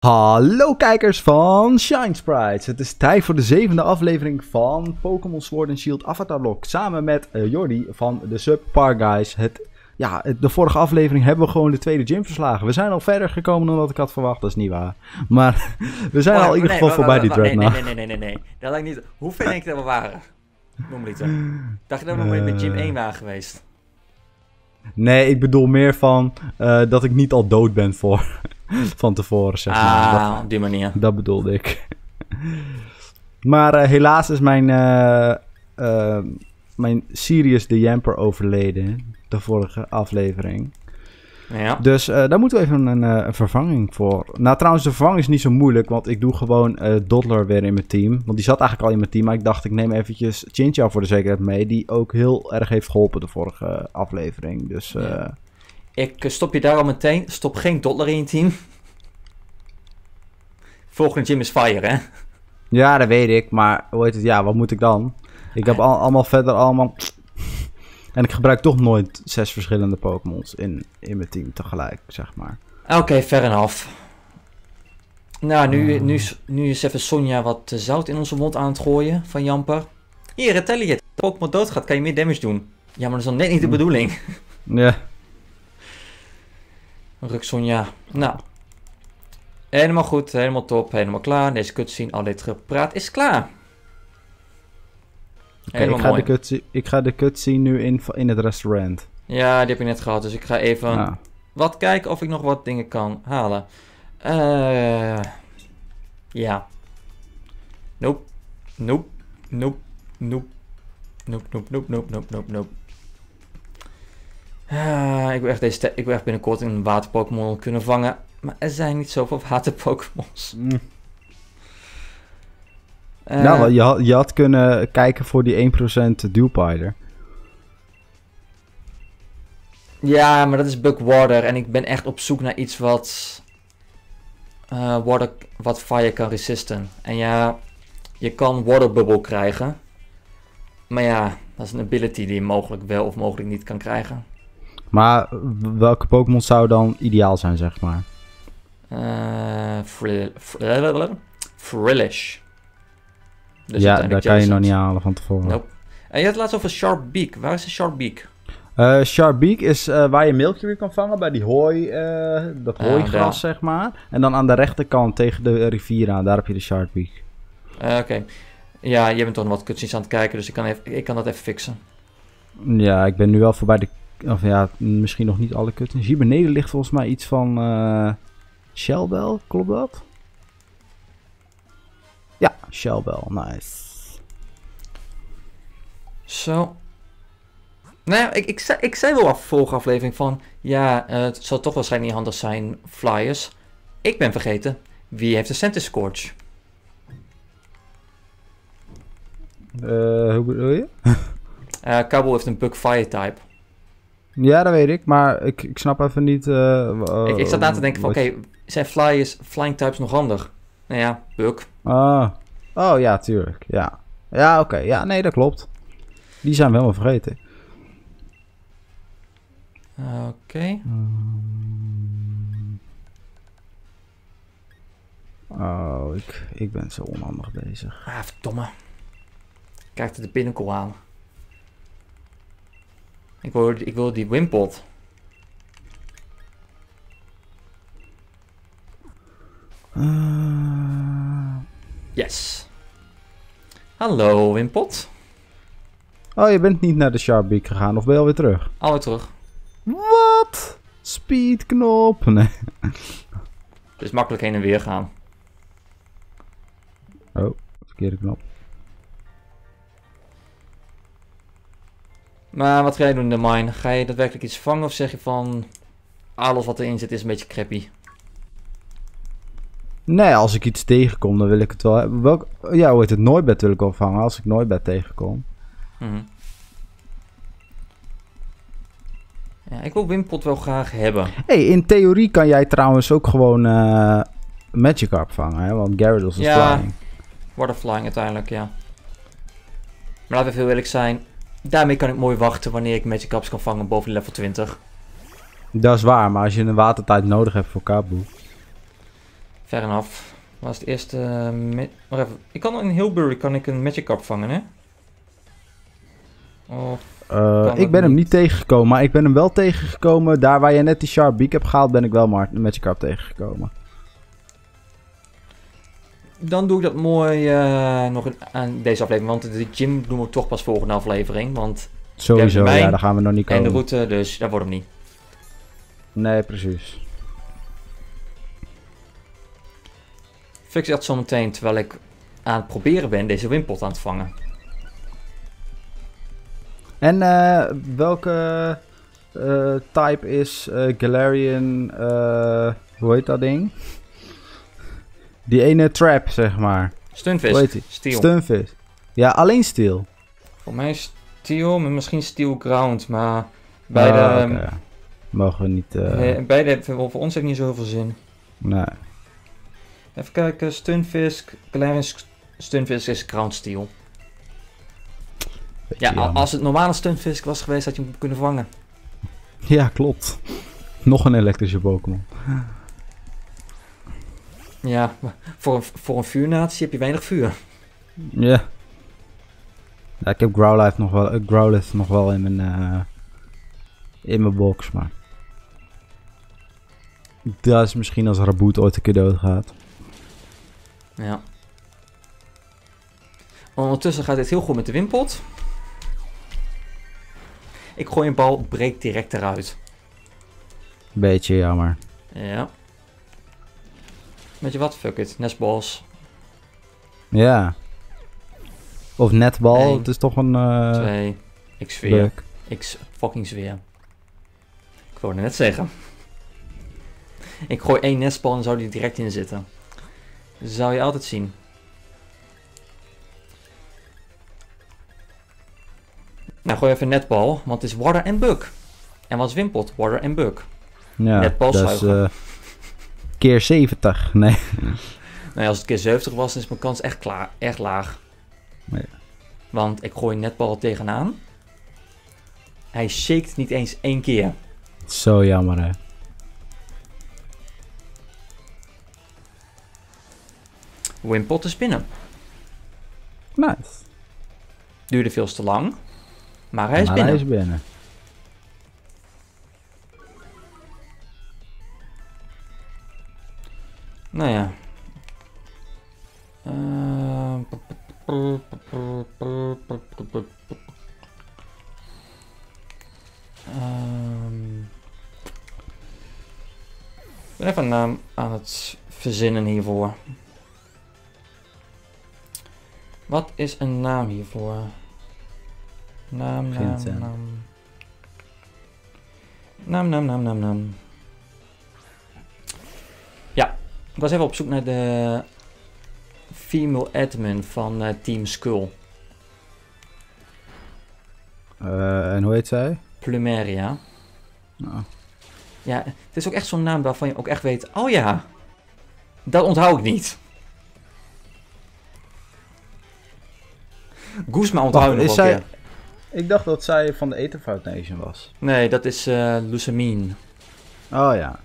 Hallo kijkers van Shine Sprites. Het is tijd voor de 7e aflevering van Pokémon Sword and Shield Avatar Lock. Samen met Jordi van de Subpar Guys. De vorige aflevering hebben we gewoon de tweede gym verslagen. We zijn al verder gekomen dan wat ik had verwacht, dat is niet waar. Maar we zijn al in ieder geval voorbij die Dreadnought. Nee. Dat lijkt niet. Hoe ver denk je dat we waren? Normaliter. Dacht je dat we nog met gym 1 waren geweest? Nee, ik bedoel meer van dat ik niet al dood ben van tevoren, zeg maar. Op die manier. Dat bedoelde ik. Maar helaas is mijn Sirius de Jamper overleden. De vorige aflevering. Ja. Dus daar moeten we even een vervanging voor. Nou, trouwens, de vervanging is niet zo moeilijk. Want ik doe gewoon Doddler weer in mijn team. Want die zat eigenlijk al in mijn team. Maar ik dacht, ik neem eventjes Chinchou voor de zekerheid mee. Die ook heel erg heeft geholpen de vorige aflevering. Dus... Ja. Ik stop je daar al meteen. Stop geen Doddler in je team. Volgende gym is Fire, hè? Ja, dat weet ik. Maar hoe heet het? Ja, wat moet ik dan? Ik heb allemaal verder allemaal... En ik gebruik toch nooit 6 verschillende Pokémons in mijn team tegelijk, zeg maar. Oké, fair enough. Nou, nu is even Sonja wat zout in onze mond aan het gooien van Jamper. Hier, Retaliate. Als de Pokémon doodgaat, kan je meer damage doen. Ja, maar dat is dan net niet de bedoeling. Ja. Ruk Sonja. Nou. Helemaal goed, helemaal top, helemaal klaar. Deze cutscene, al dit gepraat, is klaar. Ik ga de cutscene nu in het restaurant. Ja, die heb ik net gehad, dus ik ga even wat kijken of ik nog wat dingen kan halen. Ja. Nope. Ik wil echt binnenkort een water-Pokémon kunnen vangen. Maar er zijn niet zoveel water-Pokémons. Nou, je had kunnen kijken voor die 1% Dewpider. Ja, maar dat is Bugwater. En ik ben echt op zoek naar iets wat fire kan resisten. En ja, je kan Water Bubble krijgen. Maar ja, dat is een ability die je mogelijk wel of mogelijk niet kan krijgen. Maar welke Pokémon zou dan ideaal zijn, zeg maar? Frillish. Dus ja, daar kan je nog niet halen van tevoren. Nope. En je had het laatst over Sharp Beak. Waar is de Sharp Beak? Sharp Beak is waar je Milky kan vangen bij die dat hooigras, zeg maar. En dan aan de rechterkant tegen de rivier aan, daar heb je de Sharp Beak. Oké. Ja, je bent toch nog wat cutscenes aan het kijken, dus ik kan dat even fixen. Ja, ik ben nu wel voorbij misschien nog niet alle cutscenes. Hier beneden ligt volgens mij iets van Shellbell, klopt dat? Ja, Shellbell, nice. Zo. Nou ja, ik zei wel vorige aflevering van... Ja, het zal toch waarschijnlijk niet handig zijn, Flyers. Ik ben vergeten. Wie heeft de Centiskorch? Hoe bedoel je? Kabul heeft een Bug Fire type. Ja, dat weet ik. Maar ik snap even niet... ik zat na te denken van... Oké, zijn flying types nog handig? Nou ja, Bug. Oh ja, tuurlijk. Ja, ja oké. Ja, nee, dat klopt. Die zijn we helemaal vergeten. Oké. Oh, ik ben zo onhandig bezig. Verdomme. Kijk de binnenkol aan. Ik wil die Wimpot. Yes. Hallo Wimpot. Oh, je bent niet naar de Sharp Beak gegaan of ben je alweer terug? Alweer terug. Wat? Speedknop? Nee. Dus makkelijk heen en weer gaan. Oh, verkeerde knop. Maar wat ga jij doen in de mine? Ga je daadwerkelijk iets vangen of zeg je van... Alles wat erin zit is een beetje crappy? Nee, als ik iets tegenkom dan wil ik het wel hebben. Hoe heet het? Noibat wil ik wel vangen als ik Noibat tegenkom. Ja, ik wil Wimpot wel graag hebben. Hey, in theorie kan jij trouwens ook gewoon Magikarp vangen, hè? Want Gyarados is flying. Waterflying uiteindelijk, ja. Maar laten we heel eerlijk zijn. Daarmee kan ik mooi wachten wanneer ik Magikarps kan vangen boven level 20. Dat is waar, maar als je een watertijd nodig hebt voor Kabu. Fair enough. Was het eerste... Wacht even. Ik kan in Hilbury een Magikarp vangen, hè? Of... ik ben hem niet tegengekomen, maar ik ben hem wel tegengekomen. Daar waar je net die Sharp Beak hebt gehaald, ben ik wel maar een Magikarp tegengekomen. Dan doe ik dat mooi nog aan deze aflevering. Want de gym doen we toch pas volgende aflevering. Want Sowieso, ja, daar gaan we nog niet komen. en de route, dus dat wordt hem niet. Nee, precies. Fix dat zometeen terwijl ik aan het proberen ben deze Wimpot aan te vangen. En welke type is Galarian, hoe heet dat ding? Die ene trap, zeg maar. Stunfisk. Hoe heet die? Steel. Stunfisk. Ja, alleen steel. Voor mij Steel, maar misschien Steel Ground, maar beide... Okay. Mogen we niet... beide voor ons heeft niet zo heel veel zin. Nee. Even kijken, Stunfisk, Galarian Stunfisk is Ground Steel. Ja, als het normale Stunfisk was geweest, had je hem kunnen vangen. Ja, klopt. Nog een elektrische Pokémon. Ja, voor een vuurnatie heb je weinig vuur. Ja. Ja, ik heb Growlithe nog wel in mijn box, maar... Dat is misschien als Raboot ooit een keer doodgaat. Ja. Ondertussen gaat dit heel goed met de Wimpot. Ik gooi een bal, breekt direct eruit. Beetje jammer. Ja. Weet je wat? Fuck it. Nestballs. Ja. Of netbal, 1, het is toch een... 2. Ik zweer. Leuk. Ik fucking zweer. Ik wou het net zeggen. Ik gooi 1 nestbal en zou die direct in zitten. Dat zou je altijd zien. Nou, gooi even netbal, want het is water en bug. En wat is Wimpot? Water en bug. Ja, Netbal dat zuigen. is keer 70. Nee. Nou ja, als het keer 70 was, dan is mijn kans echt laag. Nee. Want ik gooi een netbal tegenaan. Hij shaked niet eens 1 keer. Zo jammer, hè. Wimpot is binnen. Nice. Duurde veel te lang. Maar hij is binnen. Hij is binnen. Nou ja. Ik ben even een naam aan het verzinnen hiervoor. Wat is een naam hiervoor? Naam. Ja, ik was even op zoek naar de female admin van Team Skull. En hoe heet zij? Plumeria. Oh. Ja, het is ook echt zo'n naam waarvan je ook echt weet, oh ja, dat onthoud ik niet. Guzma onthoud ik nog wel een keer. Ik dacht dat zij van de Aetherfout Nation was. Nee, dat is Lucamine. Oh ja.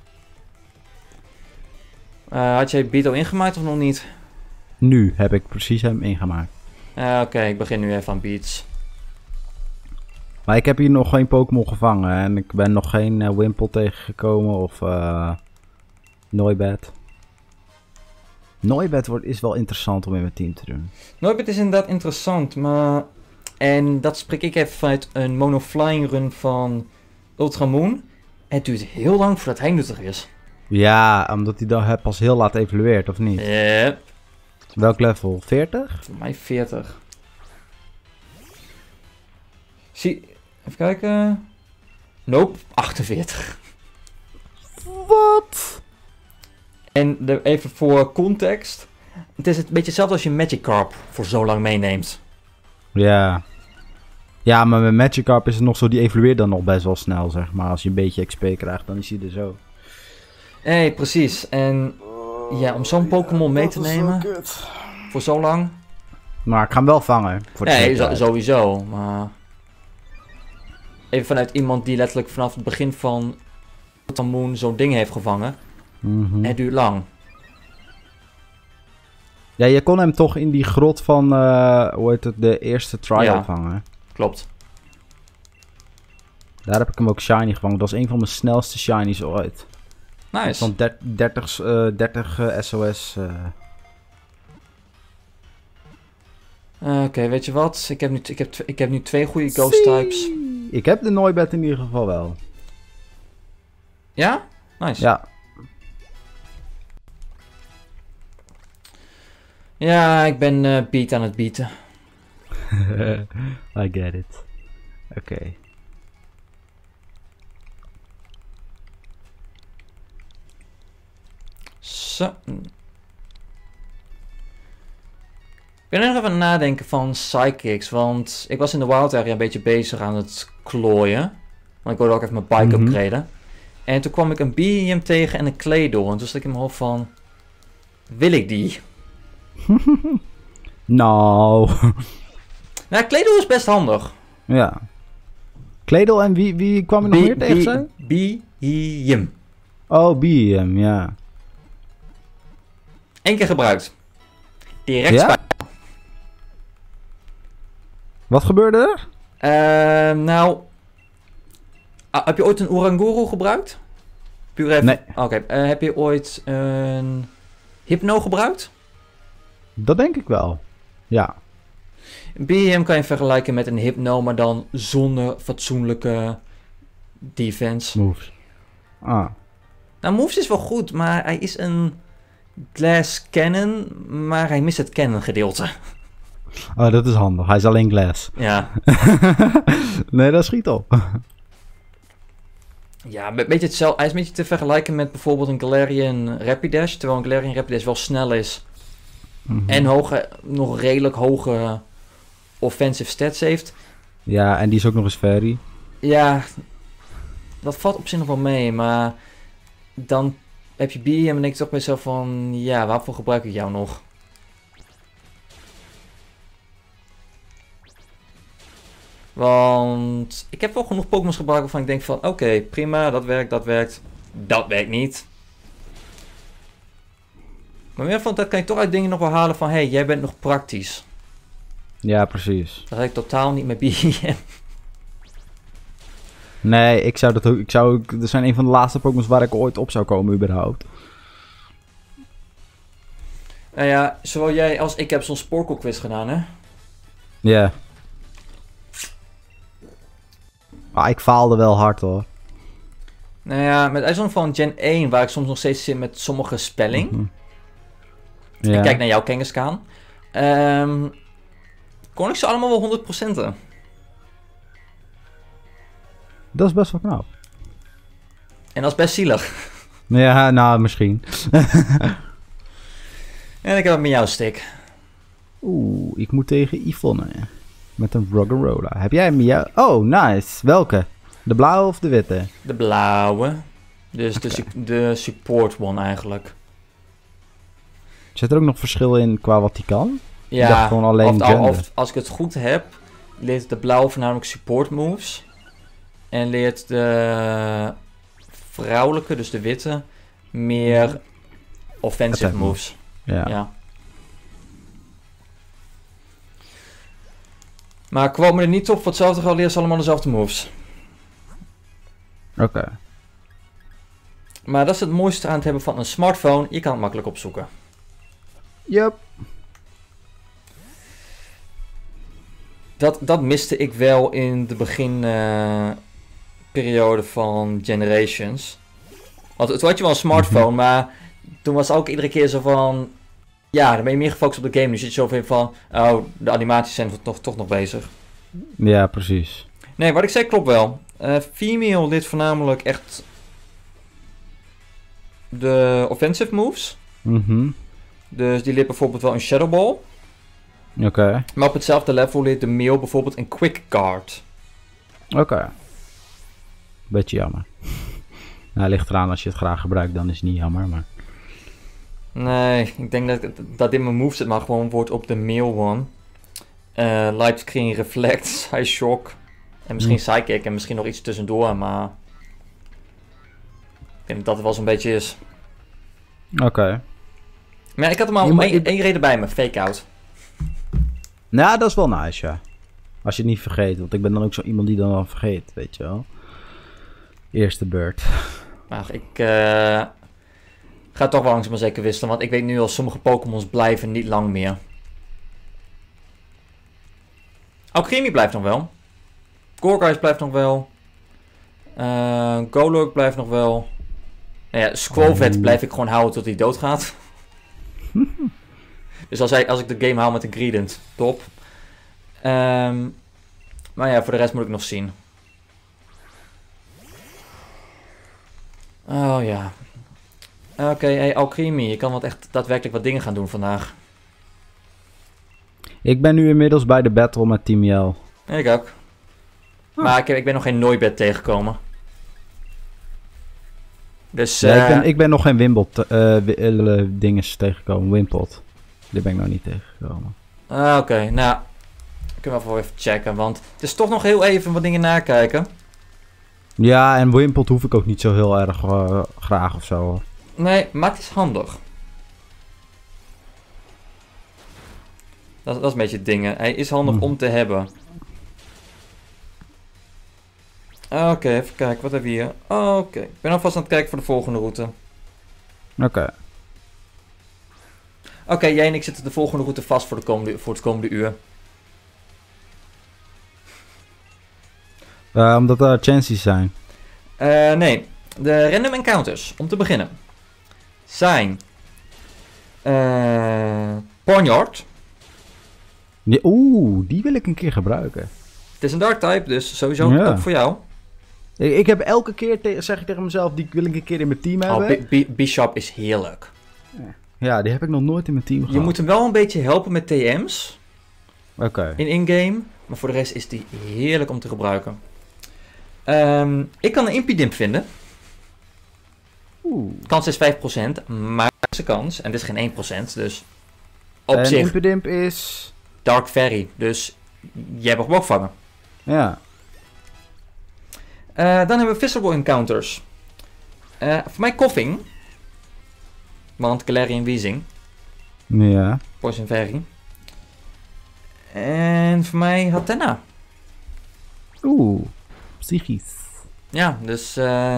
Had jij Beetle ingemaakt of nog niet? Nu heb ik precies hem ingemaakt. Oké, ik begin nu even aan Beats. Maar ik heb hier nog geen Pokémon gevangen. En ik ben nog geen Wimpel tegengekomen of Noibat. Noibat is wel interessant om in mijn team te doen. Noibat is inderdaad interessant, maar... En dat spreek ik even vanuit een monoflying run van Ultramoon. Het duurt heel lang voordat hij nuttig is. Ja, omdat hij dan pas heel laat evolueert, of niet? Yep. Welk level? 40? Voor mij 40. Zie, even kijken. Nope, 48. Wat? En even voor context. Het is een beetje hetzelfde als je Magikarp voor zo lang meeneemt. Ja. Ja, maar met Magikarp is het nog zo, die evolueert dan nog best wel snel, zeg maar. Als je een beetje XP krijgt, dan is hij er zo. Hey, precies. En ja, om zo'n Pokémon mee te nemen voor zo lang. Maar ik ga hem wel vangen. Voor Nee, sowieso. Maar even vanuit iemand die letterlijk vanaf het begin van Ultramoon zo'n ding heeft gevangen. Het duurt lang. Ja, je kon hem toch in die grot van, hoe heet het, de eerste trial Ja. vangen. Klopt. Daar heb ik hem ook shiny gevangen. Dat was een van mijn snelste shinies ooit. Nice. Van 30 SOS. Oké, weet je wat? Ik heb nu 2 goede ghost types. Ik heb de Noibat in ieder geval wel. Ja? Nice. Ja. Ja, ik ben beat aan het beaten. I get it. Oké. Zo. Ik ben nog even aan het nadenken van Psychics, want ik was in de Wild Area een beetje bezig aan het klooien. Want ik wilde ook even mijn bike Mhm. upgraden. En toen kwam ik een BM tegen en een Claydol. En toen zat ik in mijn hoofd van, wil ik die? Nou. Nou, Claydol is best handig. Ja. Kledel en wie kwam er nog meer tegen zijn? BM. Oh, BM, ja. 1 keer gebruikt. Direct Ja? spijt. Wat gebeurde er? Nou, heb je ooit een Oranguru gebruikt? Puur even. Nee. Oké, heb je ooit een Hypno gebruikt? Dat denk ik wel. Ja. BM kan je vergelijken met een Hypno, maar dan zonder fatsoenlijke defense. Moves. Ah. Nou, Moves is wel goed, maar hij is een glass cannon, maar hij mist het cannon gedeelte. Oh, dat is handig. Hij is alleen glass. Ja. Nee, dat schiet op. Ja, een beetje hetzelfde. Hij is een beetje te vergelijken met bijvoorbeeld een Galarian Rapidash, terwijl een Galarian Rapidash wel snel is. Mhm. En nog redelijk hoge offensive stats heeft. Ja, en die is ook nog eens fairy. Ja, dat valt op zich nog wel mee, maar dan heb je BM en denk je toch bij jezelf van, ja, waarvoor gebruik ik jou nog? Want ik heb wel genoeg Pokémon's gebruikt waarvan ik denk van, oké, prima, dat werkt niet. Maar meer van dat kan je toch uit dingen nog wel halen van, hey, jij bent nog praktisch. Ja, precies. Dat had ik totaal niet met BM. Nee, ik zou dat ook... Er zijn een van de laatste Pokémon waar ik ooit op zou komen, überhaupt. Nou ja, zowel jij als ik heb zo'n Sporkle quiz gedaan, hè? Ja. Maar ik faalde wel hard, hoor. Nou ja, met uitzondering van Gen 1, waar ik soms nog steeds zit met sommige spelling. Mhm. Ja. Ik kijk naar jouw Kangaskhan. Kon ik ze allemaal wel 100%'en. Dat is best wel knap. En dat is best zielig. Ja, nou, misschien. En ik heb het met jouw stick. Oeh, ik moet tegen Yvonne. Met een Roggerola. Heb jij hem? Ja? Oh, nice. Welke? De blauwe of de witte? De blauwe. Dus Oké. de support one eigenlijk. Zit er ook nog verschil in qua wat die kan? Ik Ja, dacht gewoon alleen gender. als ik het goed heb, leert de blauwe voornamelijk support moves. En leert de vrouwelijke, dus de witte, meer offensive Attack moves. Ja. Ja. Maar kwam me er niet op, voor hetzelfde geld leren ze allemaal dezelfde moves. Oké. Maar dat is het mooiste aan het hebben van een smartphone, je kan het makkelijk opzoeken. Yep. Dat miste ik wel in de beginperiode van Generations. Want toen had je wel een smartphone, maar toen was ook iedere keer zo van... Ja, dan ben je meer gefocust op de game. Nu zit je zo van... Oh, de animaties zijn toch nog bezig. Ja, precies. Nee, wat ik zei klopt wel. Female leert voornamelijk echt... de offensive moves. Mhm. Dus die leert bijvoorbeeld wel een Shadow Ball. Oké. Maar op hetzelfde level leert de male bijvoorbeeld een Quick Guard. Oké. Beetje jammer. Nou, ligt eraan als je het graag gebruikt, dan is het niet jammer, maar... Nee, ik denk dat dit mijn moveset maar gewoon wordt op de male one. Light Screen, Reflect, High Shock. En misschien Psychic en misschien nog iets tussendoor, maar... Ik denk dat het wel zo'n beetje is. Oké. Maar ik had hem al om één reden bij me. Fake out. Nou, dat is wel nice, ja. Als je het niet vergeet. Want ik ben dan ook zo iemand die dan wel vergeet, weet je wel. Eerste beurt. Maar ik ga toch wel langzaam maar zeker wisselen. Want ik weet nu al, sommige Pokémons blijven niet lang meer. Alchemy blijft nog wel. Gourgeist blijft nog wel. Golurk blijft nog wel. Nou ja, Squallvet blijf ik gewoon houden tot hij doodgaat. Dus als ik de game haal met een Greedent, top. Maar ja, voor de rest moet ik nog zien. Oh ja. Oké, hey, Alchemy. Je kan echt daadwerkelijk wat dingen gaan doen vandaag. Ik ben nu inmiddels bij de battle met Team Yell. Ik ook. Maar ik ben nog geen Noibat tegengekomen. Dus, ja, ik ben nog geen Wimpot dinges tegengekomen. Wimpot. Die ben ik nog niet tegengekomen. Oké, nou. Kunnen we even checken. Want het is toch nog heel even wat dingen nakijken. Ja, en Wimpot hoef ik ook niet zo heel erg graag of zo. Nee, maar het is handig. Dat is een beetje het ding. Hij is handig om te hebben. Oké, even kijken. Wat hebben we hier? Oké, ik ben alvast aan het kijken voor de volgende route. Oké, jij en ik zitten de volgende route vast voor het komende uur. Omdat er chances zijn. Nee, de random encounters, om te beginnen, zijn Ponyard. Nee, die wil ik een keer gebruiken. Het is een dark type, dus sowieso top voor jou. Ik heb elke keer, zeg ik tegen mezelf, die wil ik een keer in mijn team hebben. Bishop is heerlijk. Ja, die heb ik nog nooit in mijn team gehad. Je moet hem wel een beetje helpen met TM's. Oké. In-game, maar voor de rest is die heerlijk om te gebruiken. Ik kan een Impidimp vinden. Kans is 5%, maar het is een kans. En dit is geen 1%, dus op zich... Impidimp is... Dark Fairy, dus jij mag hem ook vangen. Ja. Dan hebben we Visible Encounters. Voor mij Koffing. Want Galarian Weezing. Ja. Poison Fairy. En voor mij Hatenna. Psychisch. Ja, dus...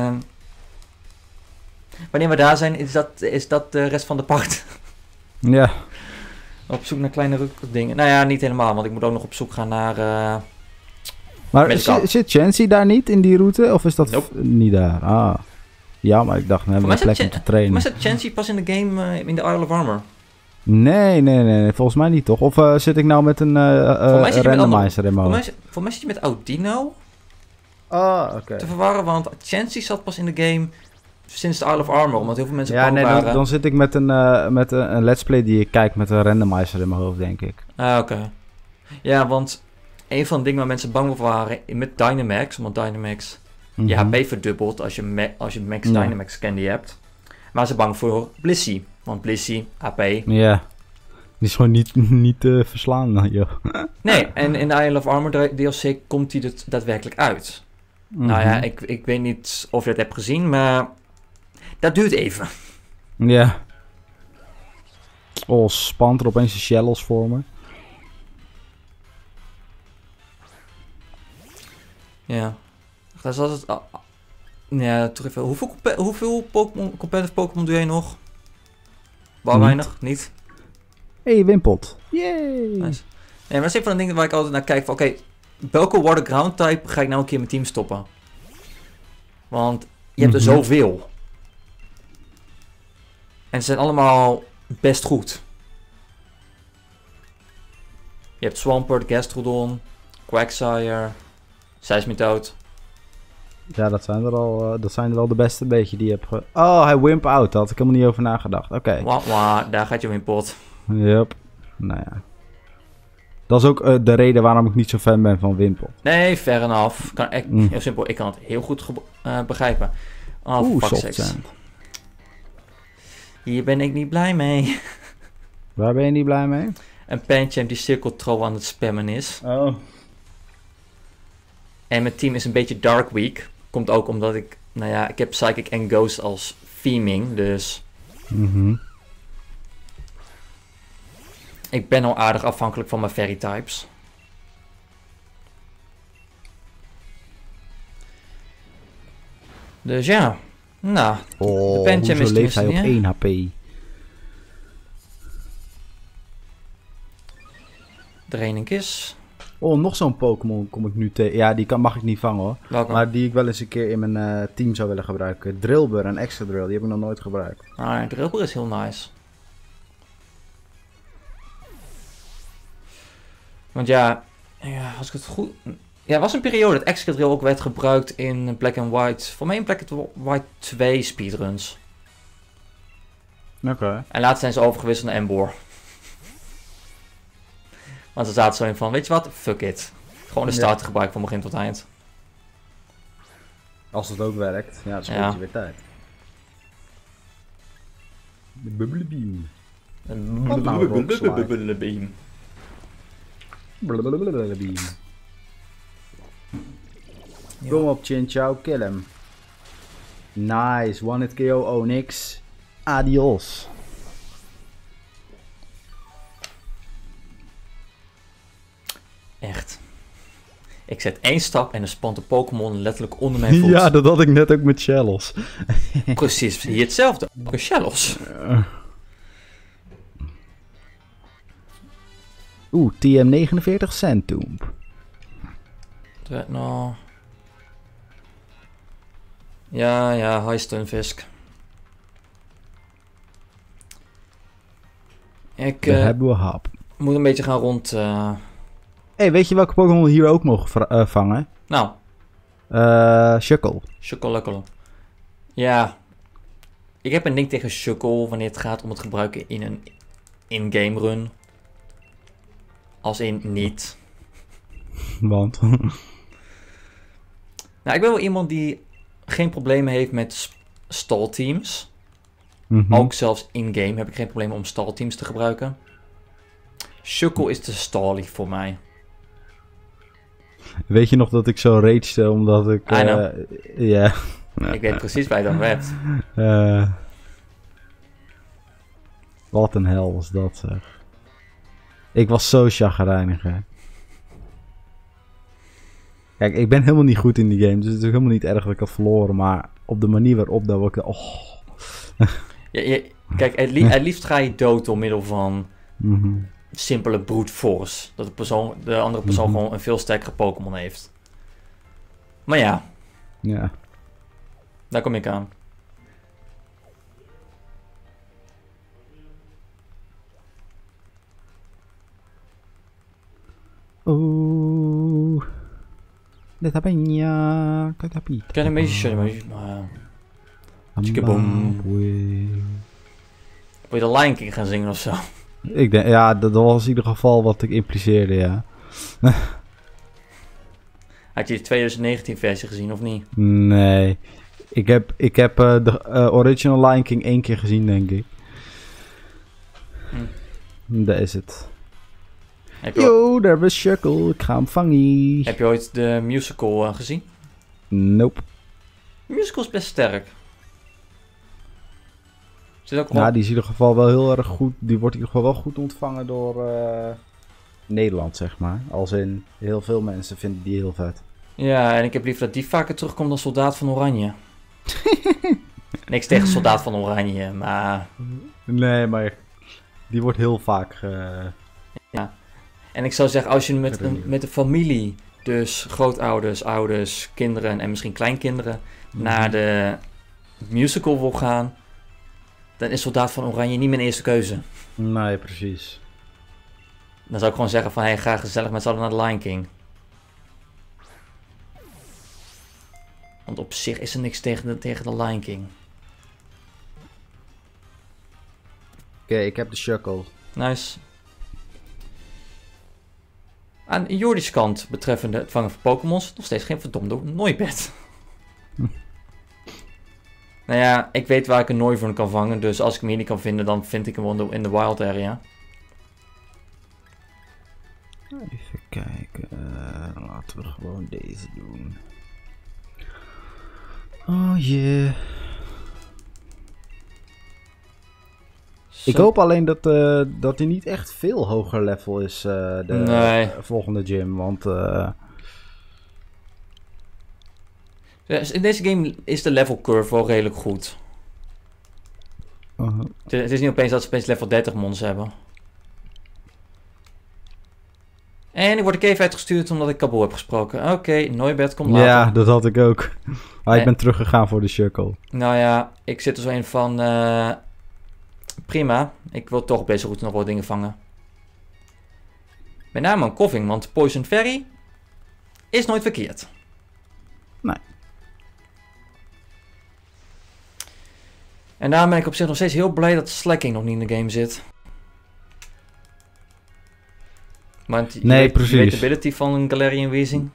wanneer we daar zijn, is dat de rest van de part. Ja. Op zoek naar kleine dingen. Nou ja, niet helemaal, want ik moet ook nog op zoek gaan naar... maar zit Chansey daar niet in die route? Of is dat niet daar? Ah. Ja, maar ik dacht, we hebben een plek om te trainen. Maar zit Chansey pas in de game in de Isle of Armor? Nee, volgens mij niet toch? Of zit ik nou met een randomizer in mijn hoofd? Voor mij zit je met Audino oké. te verwarren, want Chansey zat pas in de game sinds de Isle of Armor, omdat heel veel mensen dan zit ik met een let's play die ik kijk met een randomizer in mijn hoofd, denk ik. Oké. Ja, want een van de dingen waar mensen bang voor waren met Dynamax, want Dynamax je HP verdubbelt als je max Dynamax candy hebt. Maar ze bang voor Blissey, want Blissey, HP... Ja, die is gewoon niet te verslaan, joh. Nee, en in de Isle of Armor DLC komt die er daadwerkelijk uit. Nou ja, ik weet niet of je dat hebt gezien, maar dat duurt even. Ja. Spant er opeens een shellos voor me. Ja. Dat is altijd... ja, toch even. Hoeveel competitive Pokémon doe jij nog? Wel weinig, niet? Hey, Wimpot. Yay! Nice. Nee, maar dat is een van de dingen waar ik altijd naar kijk. Oké, welke Water Ground type ga ik nou een keer in mijn team stoppen? Want je hebt er zoveel. En ze zijn allemaal best goed. Je hebt Swampert, Gastrodon, Quagsire, Seismitoad. Ja, dat zijn er al de beste beetje die je hebt hij Wimp Out, daar had ik helemaal niet over nagedacht. Oké. Daar gaat je Wimpot. Yep. Nou ja. Dat is ook de reden waarom ik niet zo fan ben van Wimpot. Nee, fair enough. Heel simpel, ik kan het heel goed begrijpen. Fuck sakes. Hier ben ik niet blij mee. Waar ben je niet blij mee? Een Pancham die Circle Throw aan het spammen is. Oh. En mijn team is een beetje Dark Weak. Komt ook omdat ik heb Psychic en Ghost als theming, dus... Ik ben al aardig afhankelijk van mijn fairy types. Dus ja. Nou, Oh, de Pancham hoezo is leeft hij op tenminste 1 HP? Draining Kiss. Oh, nog zo'n Pokémon kom ik nu tegen. Ja, die mag ik niet vangen hoor. Welke? Maar die ik wel eens een keer in mijn team zou willen gebruiken. Drillbur en Excadrill, die heb ik nog nooit gebruikt. Ah, Drillbur is heel nice. Want ja, als ik het goed... Ja, er was een periode dat Excadrill ook werd gebruikt in Black and White. Voor mij in Black and White 2 speedruns. Oké. En laatst zijn ze overgewisseld naar Embor. Want ze zaten zo in van, weet je wat, fuck it. Gewoon de starter gebruiken van begin tot eind. Als het ook werkt, ja, dan scheelt je weer tijd. De Bubble Beam. Beam. Blablabla Beam. Kom op, Chinchou, kill hem. Nice, one hit KO Onyx. Adios. Echt. Ik zet 1 stap en er spant een Pokémon letterlijk onder mijn voet. Ja, dat had ik net ook met Shellos. Precies, hier hetzelfde. Shellos. Oeh, TM49 Sandtomb. Nou. Ja, High Stunfisk. Ik hebben we hap. moet een beetje gaan rond... Hey, weet je welke Pokémon we hier ook mogen vangen? Nou. Shuckle. Shuckle. Ja. Ik heb een ding tegen Shuckle wanneer het gaat om het gebruiken in een in-game run. Als in niet. Want? Nou, ik ben wel iemand die geen problemen heeft met stalteams. Mhm. Ook zelfs in-game heb ik geen probleem om stalteams te gebruiken. Shuckle is te stally voor mij. Weet je nog dat ik zo ragede omdat ik... I know. Ja. Ik weet precies waar je dan hebt. Wat een hel was dat, zeg. Ik was zo chagrijnig, hè. Kijk, ik ben helemaal niet goed in die game, dus het is ook helemaal niet erg dat ik had verloren, maar op de manier waarop dat ik... Oh. Kijk, het liefst ga je dood door middel van Mhm. simpele brute force. Dat de andere persoon gewoon een veel sterkere Pokémon heeft. Maar ja, Ja. daar kom ik aan. Oeh. Dit heb ik ja. Ik ken een beetje maar... Tjikeboom. Wil je de Lion King gaan zingen of zo? Ik denk, ja, dat was in ieder geval wat ik impliceerde, ja. Had je de 2019 versie gezien of niet? Nee. Ik heb de original Lion King 1 keer gezien, denk ik. Dat is het. Yo, daar was Shuckle. Ik ga hem vangen. Heb je ooit de musical gezien? Nope. De musical is best sterk. Zit ook Ja, die is in ieder geval wel heel erg goed. Die wordt in ieder geval wel goed ontvangen door Nederland, zeg maar. Als in, heel veel mensen vinden die heel vet. Ja, en ik heb liever dat die vaker terugkomt dan Soldaat van Oranje. Niks tegen Soldaat van Oranje, maar... Nee, maar die wordt heel vaak... Ja. En ik zou zeggen, als je met de familie, dus grootouders, ouders, kinderen en misschien kleinkinderen, naar de musical wil gaan, dan is Soldaat van Oranje niet mijn eerste keuze. Nee, precies. Dan zou ik gewoon zeggen van, hey, ga gezellig met z'n allen naar de Lion King. Want op zich is er niks tegen de Lion King. Oké, ik heb de Shuckle. Nice. Aan Jordi's kant betreffende het vangen van Pokémons, nog steeds geen verdomde Noibet. Nou ja, ik weet waar ik een Noivern kan vangen, dus als ik hem hier niet kan vinden, dan vind ik hem in de wild area. Even kijken, laten we gewoon deze doen. Oh yeah. Ik hoop alleen dat hij niet echt veel hoger level is, de volgende gym. Want Dus in deze game is de level curve wel redelijk goed. Het is niet opeens dat ze opeens level 30 mons hebben. En ik word de cave uitgestuurd omdat ik Kabul heb gesproken. Oké, Noibert komt later. Ja, dat had ik ook. Maar ik ben teruggegaan voor de circle. Nou ja, ik zit er zo in van... prima, ik wil toch op deze route nog wat dingen vangen. Met name een koffing, want Poison Ferry is nooit verkeerd. Nee. En daarom ben ik op zich nog steeds heel blij dat slacking nog niet in de game zit. Want je weet de ability van een Galarian Weezing?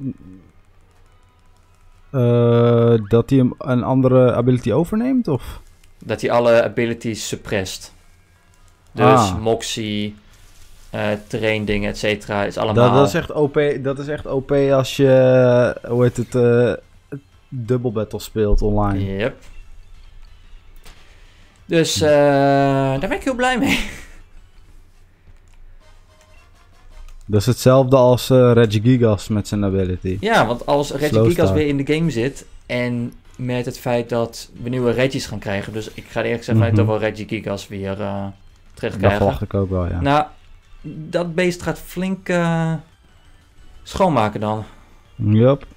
Dat hij een andere ability overneemt, of? Dat hij alle abilities supprest. Dus Moxie, terrain dingen, et cetera, is allemaal... Dat is echt OP als je, hoe heet het, double battle speelt online. Yep. Dus daar ben ik heel blij mee. Dat is hetzelfde als Regigigas met zijn ability. Ja, want als Regigigas weer in de game zit en met het feit dat we nieuwe Regis gaan krijgen, dus ik ga eerlijk zeggen vanuit dat we Regigigas weer terugkrijgen. Dat verwacht ik ook wel, ja. Nou, dat beest gaat flink schoonmaken dan. Yup.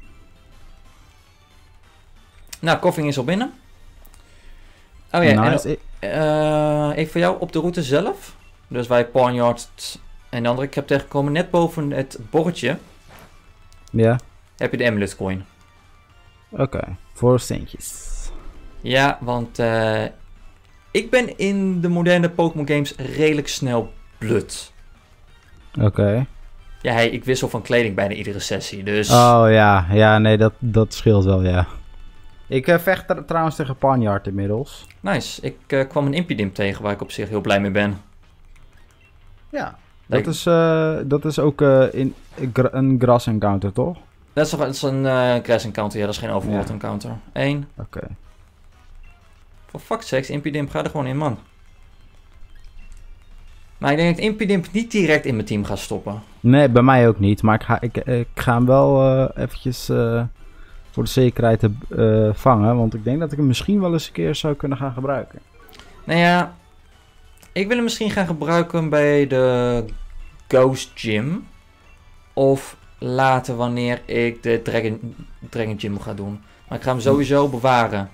Nou, koffing is al binnen. Oh ja, nice. En even voor jou op de route zelf. Dus wij Pawnyard en de andere ik heb tegengekomen. Net boven het bordje heb je de Amulet Coin. Oké, voor steentjes. Ja, want ik ben in de moderne Pokémon games redelijk snel blut. Oké. Ja, hey, ik wissel van kleding bijna iedere sessie, dus... Oh ja, ja, nee, dat scheelt wel, ja. Ik vecht trouwens tegen Pawnyard inmiddels. Nice, ik kwam een Impidimp tegen waar ik op zich heel blij mee ben. Ja, dat is ook een grass encounter, toch? Dat is een grass encounter, ja, dat is geen overworld encounter. 1. Oké. For fuck's sake, Impidimp, ga er gewoon in, man. Maar ik denk dat Impidimp niet direct in mijn team gaat stoppen. Nee, bij mij ook niet, maar ik ga hem wel eventjes voor de zekerheid vangen, want ik denk dat ik hem misschien wel eens een keer zou kunnen gaan gebruiken. Nou ja, ik wil hem misschien gaan gebruiken bij de Ghost Gym. Of later wanneer ik de Dragon Gym ga doen. Maar ik ga hem sowieso bewaren.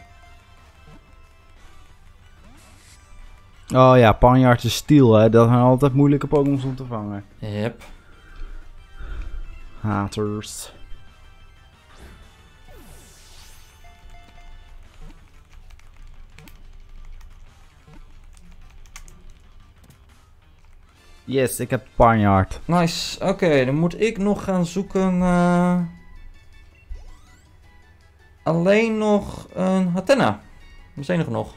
Oh ja, Pawnyard is steel, hè. Dat zijn altijd moeilijke Pokémon om te vangen. Yep. Haters. Yes, ik heb Pawnyard. Nice. Oké, dan moet ik nog gaan zoeken. Alleen nog een Hatenna. Dat is enige nog.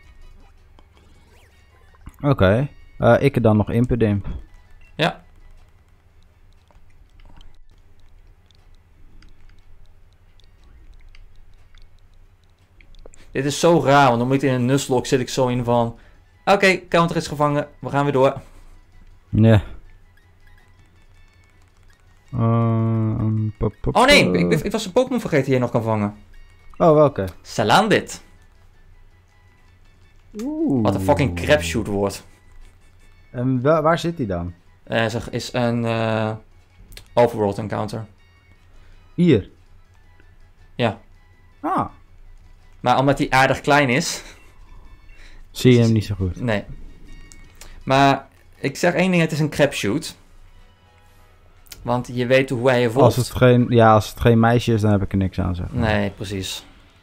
Oké. Ik heb dan nog Impidimp. Ja. Dit is zo raar, want dan moet ik in een Nuzlocke zit ik zo in van... Oké, counter is gevangen, we gaan weer door. Ja. Oh nee, ik was een Pokémon vergeten die je nog kan vangen. Oh, welke? Salandit. Oeh. Wat een fucking crapshoot wordt. En waar zit hij dan? Is een overworld encounter. Hier? Ja. Ah. Maar omdat hij aardig klein is... Zie je hem niet zo goed? Nee. Maar ik zeg één ding, het is een crapshoot. Want je weet hoe hij evolveert. Als het geen meisje is, dan heb ik er niks aan, zeg maar. Nee, precies.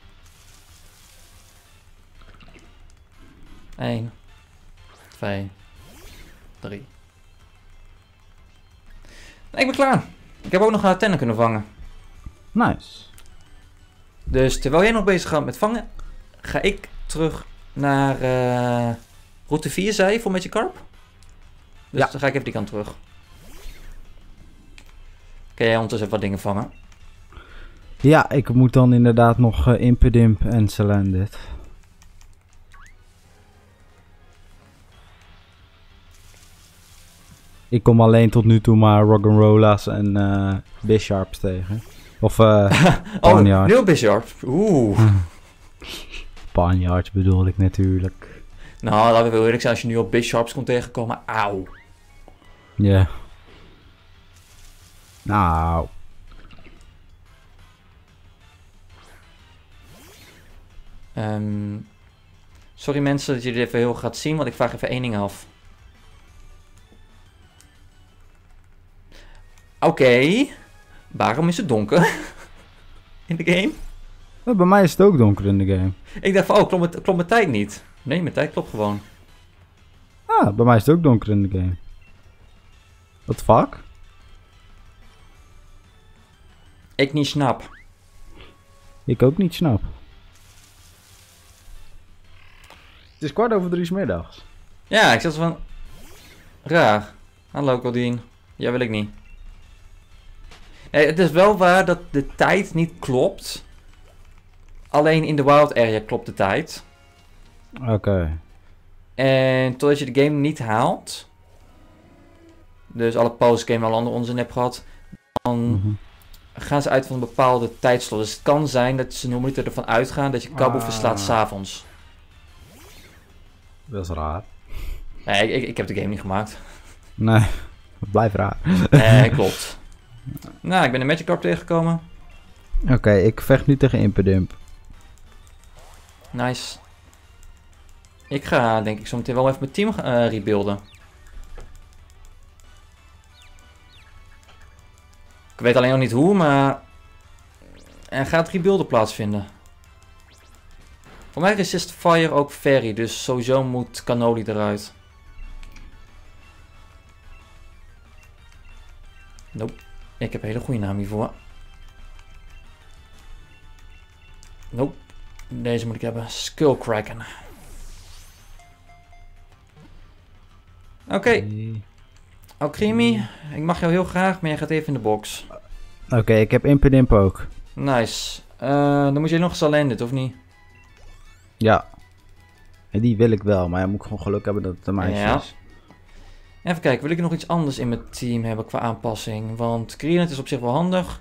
1, 2, 3. Ik ben klaar. Ik heb ook nog een Hatenna kunnen vangen. Nice. Dus terwijl jij nog bezig gaat met vangen, ga ik terug naar route 4, zei je, voor Magikarp? Dus dan ga ik even die kant terug. Kun jij ondertussen even wat dingen vangen? Ja, ik moet dan inderdaad nog Impidimp en Salandit. Ik kom alleen tot nu toe maar Rock'n'Rolla's en Bisharps tegen. Of Panyards. Nieuw Bisharp. Oeh. Panyards bedoel ik natuurlijk. Nou, laten we wel eerlijk zijn, als je nu op Bisharps komt tegenkomen, auw. Ja. Nou. Sorry mensen dat je dit even heel gaat zien, want ik vraag even één ding af. Oké. Waarom is het donker in de game? Bij mij is het ook donker in de game. Ik dacht van, klopt mijn tijd niet? Nee, mijn tijd klopt gewoon. Ah, bij mij is het ook donker in de game. What the fuck? Ik niet snap. Ik ook niet snap. Het is 3:15 's middags. Ja, ik zat van... Raar. Hallo Claudine. Ja, wil ik niet. Nee, het is wel waar dat de tijd niet klopt. Alleen in de wild area klopt de tijd. Oké. En totdat je de game niet haalt. Dus alle postgame en alle andere onzin hebt gehad. Dan gaan ze uit van een bepaalde tijdslot. Dus het kan zijn dat ze nu ervan uitgaan dat je Kabul verslaat 's avonds. Dat is raar. Nee, ik heb de game niet gemaakt. Nee, het blijft raar. Nee, klopt. Nou, ik ben een Magikarp tegengekomen. Oké, ik vecht nu tegen Impidimp. Nice. Ik ga denk ik zo meteen wel even mijn team rebuilden. Ik weet alleen nog niet hoe, maar er gaat rebuilden plaatsvinden. Voor mij resist fire ook fairy, dus sowieso moet Cannoli eruit. Nope. Ik heb een hele goede naam hiervoor. Nope. Deze moet ik hebben. Skullkraken. Oké. Alchemy, ik mag jou heel graag, maar jij gaat even in de box. Oké, ik heb Impidimp ook. Nice. Dan moet je nog Salandit, of niet? Ja. En die wil ik wel, maar ja, moet ik gewoon geluk hebben dat het een meisje is. Even kijken, wil ik nog iets anders in mijn team hebben qua aanpassing? Want Kreenet is op zich wel handig.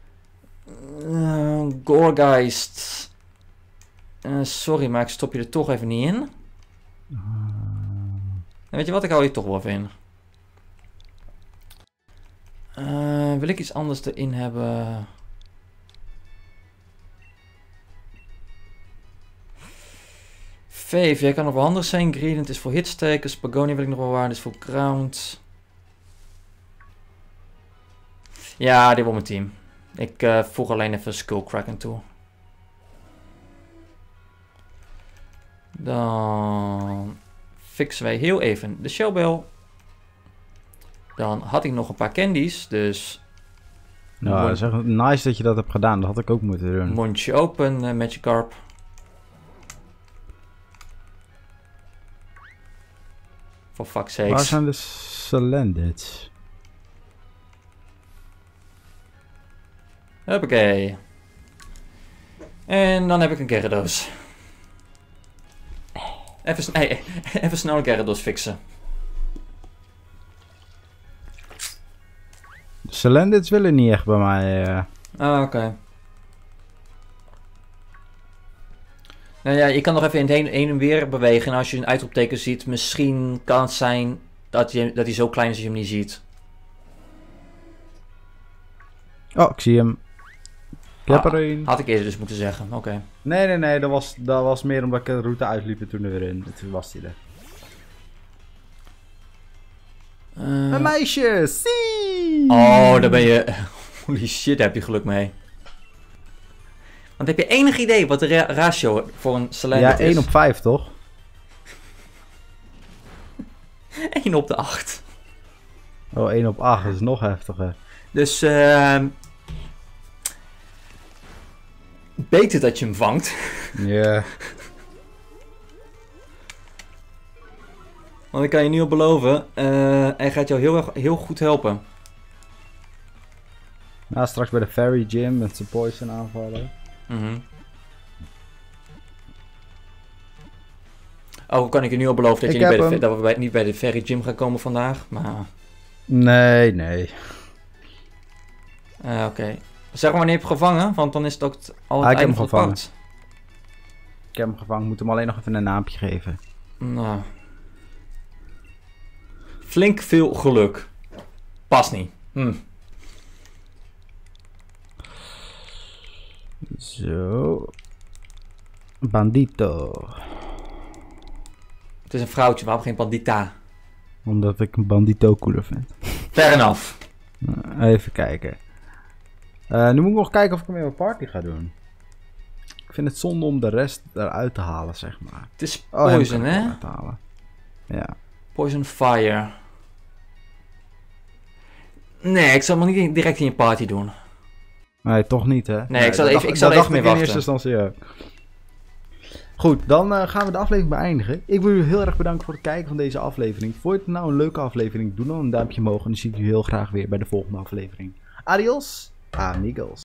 Gorgeist. Sorry, maar ik stop je er toch even niet in. En weet je wat, ik hou je toch wel even in. Wil ik iets anders erin hebben? Vave, jij kan nog wel handig zijn. Gradient is voor hitstakers. Pagonia wil ik nog wel waarde, is voor ground. Ja, dit wordt mijn team. Ik voeg alleen even Skullkraken toe. Dan fixen wij heel even de Shellbell. Dan had ik nog een paar candies, dus... Nou, dat is echt nice dat je dat hebt gedaan. Dat had ik ook moeten doen. Mondje open, Magikarp. For fuck's sakes. Waar zijn de Salandits? Hoppakee. En dan heb ik een Gyarados. Even snel een Gyarados fixen. De Salandits willen niet echt bij mij. Oké. Nou ja, je kan nog even in het heen en weer bewegen. En als je een uitroepteken ziet, misschien kan het zijn dat hij zo klein is dat je hem niet ziet. Oh, ik zie hem. Ik heb er een. Had ik eerder dus moeten zeggen. Oké. Nee. Dat was meer omdat ik de route uitliep en toen er weer in. Toen was hij er. Een meisje! Zie! Oh, daar ben je... Holy shit, daar heb je geluk mee. Want heb je enig idee wat de ratio voor een Salandit is? Ja, 1 op 5 toch? 1 op de 8. Oh, 1 op 8, dat is nog heftiger. Dus, beter dat je hem vangt. Ja. Want ik kan je nu al beloven, hij gaat jou heel goed helpen. Nou, straks bij de Fairy Gym met zijn poison aanvallen. Oh, kan ik je nu al beloven dat we niet bij de Fairy Gym gaan komen vandaag, maar... Nee, nee. Oké. Zeg maar wanneer je hebt gevangen, want dan is het ook al het Ik heb einde hem van het pad. Ik heb hem gevangen, moet hem alleen nog even een naampje geven. Nou. Flink veel geluk. Past niet. Zo. Bandito. Het is een vrouwtje, waarom geen bandita? Omdat ik een bandito cooler vind. Fair enough. Even kijken. Nu moet ik nog kijken of ik hem in mijn party ga doen. Ik vind het zonde om de rest eruit te halen, zeg maar. Het is hem poison, kan ik hè? eruit halen. Ja. Poison fire. Nee, ik zal hem niet direct in je party doen. Nee, toch niet, hè? Nee, ik zal even mee in wachten. eerste instantie ook. Goed, dan gaan we de aflevering beëindigen. Ik wil u heel erg bedanken voor het kijken van deze aflevering. Vond je het nou een leuke aflevering? Doe dan een duimpje omhoog en dan zie ik u heel graag weer bij de volgende aflevering. Adios, amigos.